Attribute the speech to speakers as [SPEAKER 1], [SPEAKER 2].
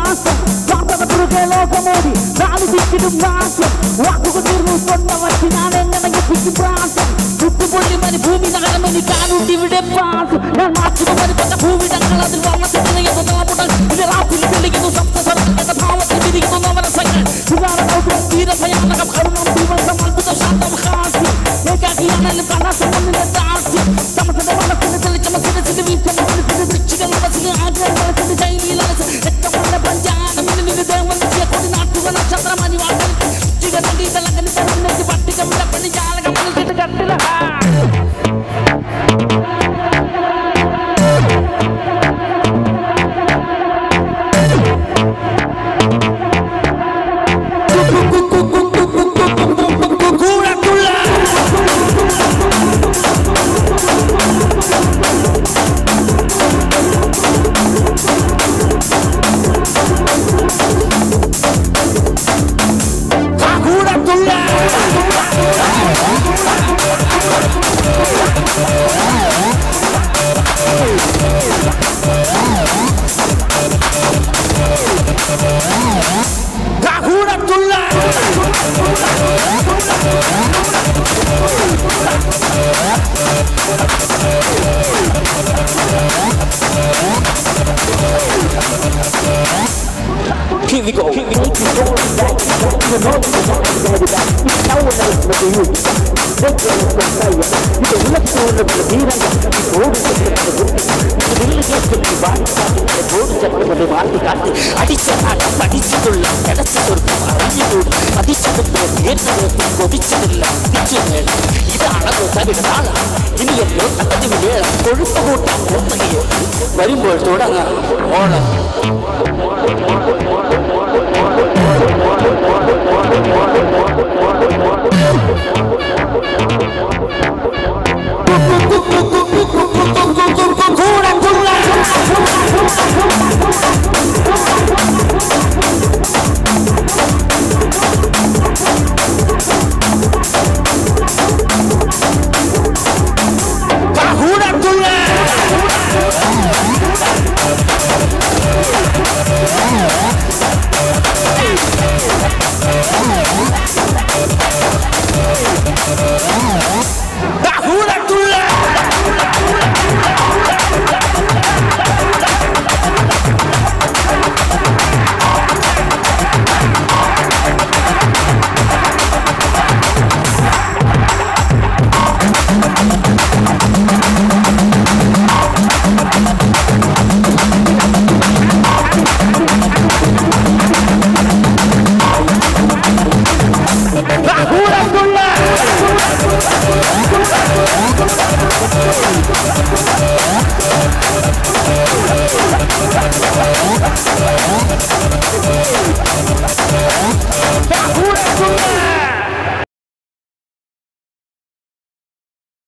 [SPEAKER 1] മാസം വാർത്തകൾക്ക് ലോകമോടി നാല് ദിക്കിലും നാശം വാക്കുകൾ തീർന്നു കൊണ്ട വച്ച് ഞാൻ എങ്ങനെ എത്തിക്കും പ്രാസം ചുട്ടുപൊള്ളി മരുഭൂമി നഗരം എനിക്കാനുണ്ട് ഇവിടെ പാസം ഞാൻ മാറ്റുന്ന മരുപ്പറ്റ ഭൂമിടങ്ങൾ അതിൽ വർണ്ണത്തിലിരിക്കുന്നു സപ്തസ്വർഗ ഭാവത്തിൽ വിരിക്കുന്നു നവരസങ്ങൾ തീരഭയാനകം കരുണം ദിവസം അത്ഭുത ശാന്തം ഹാസ്യം ഏകാക്കിയാണെങ്കിലും കലാസംഗത്തിന്റെ ദാസ്യം സമസന്റെ മനസ്സിന് തെളിച്ച മനസ്സിന് വീഴ്ച മനസ്സിന് വൃക്ഷികൾ മനസ്സിന് ആഗ്രഹം മനസ്സിന് ശൈലിയിൽ രക്തമുള്ള പഞ്ചാനമിന് ദേവന്റെ കൊടി നാട്ടുകൾ നക്ഷത്രമണി വാർത്തൽ ചികതീതലങ്ങനെ തെരഞ്ഞെടുത്ത് പട്ടികമുള്ള പണി ജാലകം മനസ്സിട്ട് കട്ടില Here we go. Here we go. വരുമ്പോൾ തുടങ്ങാം ഓണം Kura